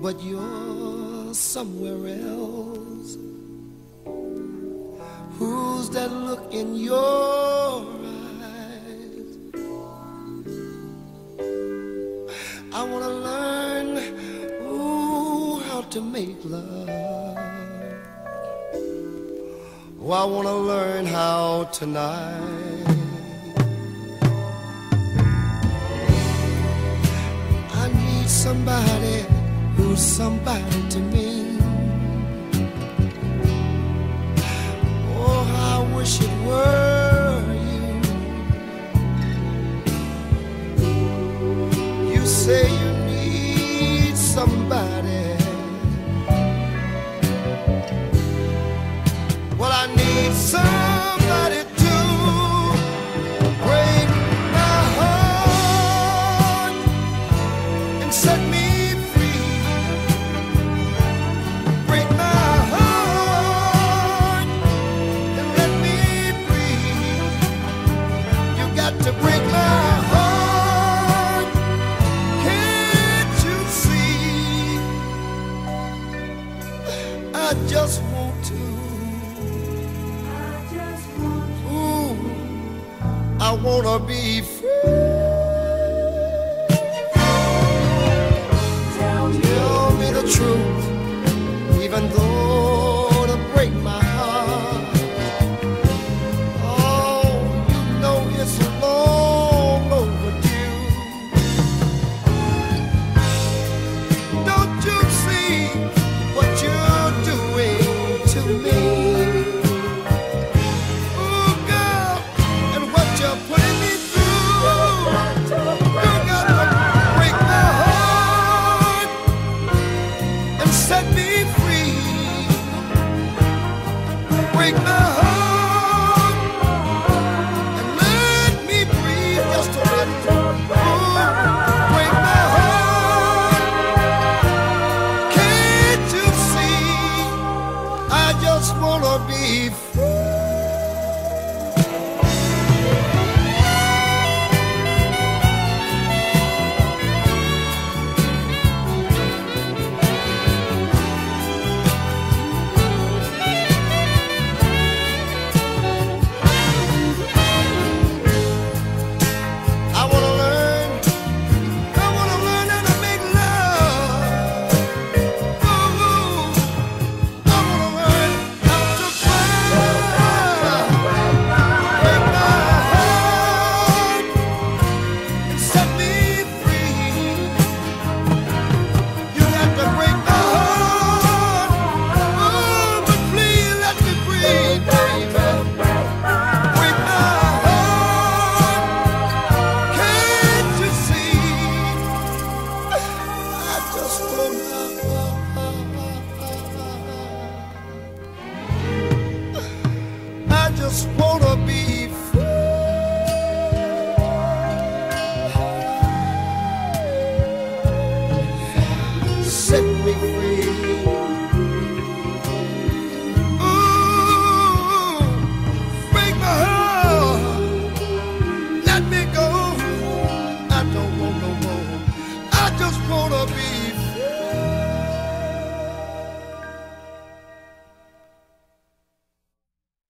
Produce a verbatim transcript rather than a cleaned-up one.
but you're somewhere else. Who's that look in your eyes? I wanna learn, ooh, how to make love. Oh, I wanna learn how tonight. I need somebody who's somebody to me. Oh, I wish it were you. You say you need somebody. Well, I need somebody to break my heart and set me free. Break my heart and let me breathe. You got to break my heart. Can't you see? I just want to. I wanna be free.